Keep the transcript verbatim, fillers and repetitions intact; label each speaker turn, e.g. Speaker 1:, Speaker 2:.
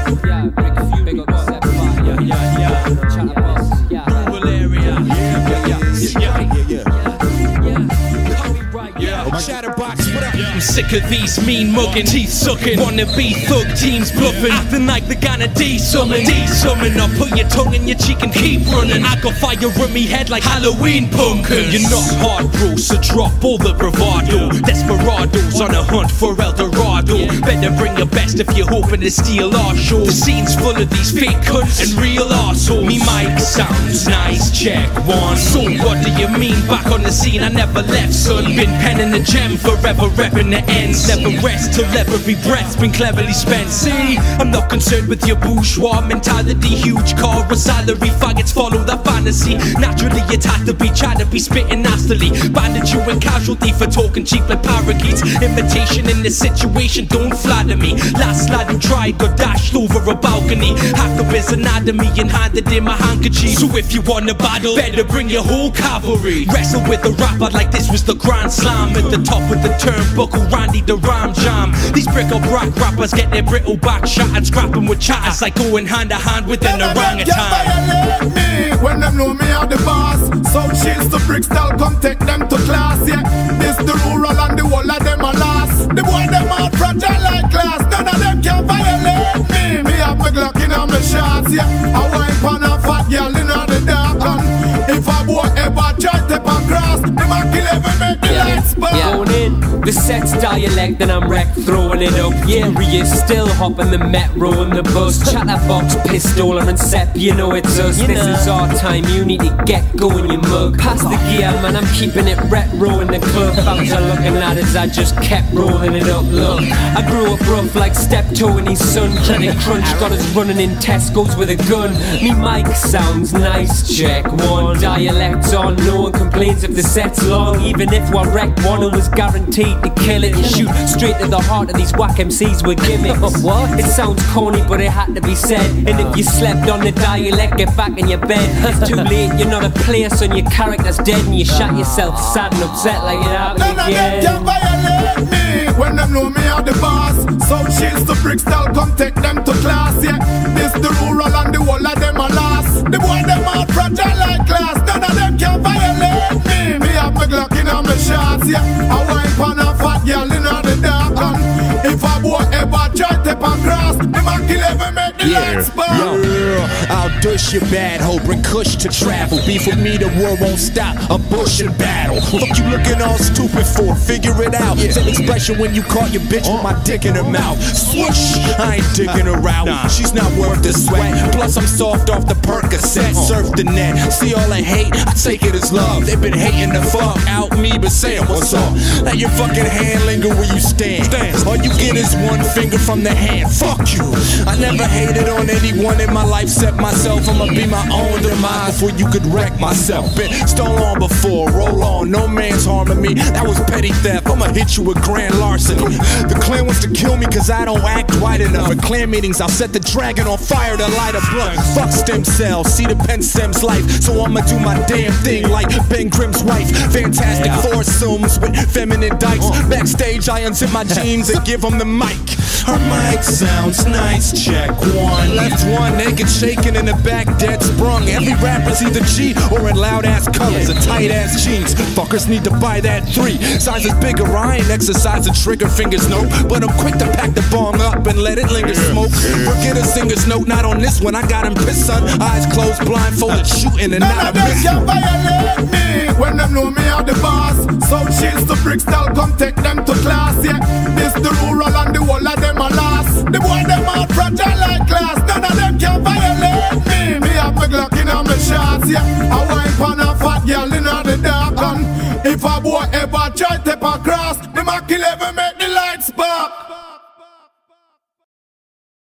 Speaker 1: Yeah, big few, big up step five. Yeah, yeah, yeah. Chat boss. Yeah.
Speaker 2: Rural area. Yeah, yeah, yeah, yeah, yeah, yeah. Yeah. Chatterbox, what up?
Speaker 3: I'm sick of these mean mugging, teeth sucking, wanna be thug teams bluffing, acting like they're gonna de-summon, de-summon. I'll put your tongue in your cheek and keep running. I got fire in me head like Halloween pumpkins. You're not hard, bro, so drop all the bravado. Desperados on a hunt for El Dorado. Better bring your best if you're hoping to steal our show. The scene's full of these fake cunts and real arseholes. Me mic sounds nice, check one. So what do you mean back on the scene? I never left, son. Been penning the gem, forever repping the ends. Never rest till every breath's been cleverly spent. See, I'm not concerned with your bourgeois mentality. Huge car or salary, faggots follow that fantasy. Naturally it had to be, trying to be spitting nastily. Banded you and casualty for talking cheap like parakeets. Imitation in this situation, don't flatter me. Last lad who tried got dashed over a balcony. Hacked up his anatomy and handed in my handkerchief. So if you wanna battle, better bring your whole cavalry. Wrestle with a rapper like this was the Grand Slam. At the top of the turnbuckle, Randy the rhyme jam. These brick or brack rappers get their brittle back shot and scrapping with chatters like going hand to hand with an orangutan.
Speaker 4: Me when them know me are the boss. Some shields to Brixton, come take them to class. Yeah, this the rural and the whole of them are lost. The boy them are fragile like glass. None of them can violate me. Me have my Glock in on my shots. Yeah, I wipe on a fat girl in the dark. And if a boy ever try to step across, them a kill every make the lights burn.
Speaker 1: Yeah. Going in, the set's dialect and I'm wrecked, throwing it up. Yeah, we is still hopping the metro and the bus. Chatterbox, pistol and Sepp, you know it's us. You this know. Is our time, you need to get going, you mug. Pass the gear, man, I'm keeping it retro in the club. Fans are looking at us, I just kept rolling it up, look. I grew up rough like Steptoe and his son. Credit Crunch got us running in Tesco's with a gun. Me mic sounds nice, check one. Dialect's on, no one complains if the set's long. Even if one wreck one, it was guaranteed to kill it and shoot straight to the heart of these whack M Cs with gimmicks. What? It sounds corny, but it had to be said. And if you slept on the dialect, get back in your bed. It's too late, you're not a player, son, your character's dead. And you shot yourself sad and upset like it happened again.
Speaker 4: None of them can violate me when them know me are the boss. Some shields to Brixton, come take them to class. Yeah, this the rural and the whole of them are lost. The boy them are fragile like glass. None of them can violate me. Me have my Glock in on my shots. Yeah, I wipe on a fat girl in the dark. And if a boy ever try to step across, them a kill every make the
Speaker 2: Yeah,
Speaker 4: lights burn.
Speaker 2: yo, I'll dush your bad hoe, bring Kush to travel. Beef with me, the war won't stop, a bush and battle. Fuck you looking all stupid for, figure it out. Same expression when you caught your bitch with my dick in her mouth. Swoosh, I ain't digging her out, she's not worth the sweat. Plus I'm soft off the Percocet, surf the net. See all the hate, I take it as love. They've been hating the fuck out me, but saying what's up. Let your fucking hand linger where you stand. All you get is one finger from the hand, fuck you. I never hated on anyone in my life except myself. I'ma be my own demise before you could wreck myself. Been stole on before, roll on, no man's harming me. That was petty theft, I'ma hit you with grand larceny. The clan wants to kill me cause I don't act white enough. At clan meetings I'll set the dragon on fire to light a blunt. Fuck stem cells, see the pen stem's life. So I'ma do my damn thing like Ben Grimm's wife. Fantastic yeah. foursomes with feminine dykes. Backstage I unzip my jeans and give them the mic. Her mic sounds nice, check one. Left one naked shaking in the back dead sprung. Every rapper's either G or in loud ass colors and tight ass jeans. Fuckers need to buy that three. Size is bigger, I ain't exercising trigger fingers, no. But I'm quick to pack the bomb up and let it linger smoke. Forget a singer's note, not on this one. I got him pissed, son. Eyes closed, blindfolded, shooting and not a miss.
Speaker 4: None of them can violate me when them know me are the boss. Some shields to Brixton, come take them to class. Yeah, this the rural and the whole of them are lost. The boy them are fragile like glass. None of them can violate me. Me have my Glock in on my shots. Yeah, I wipe on a fat girl in the dark. And if a boy ever try to step across, them a kill every man.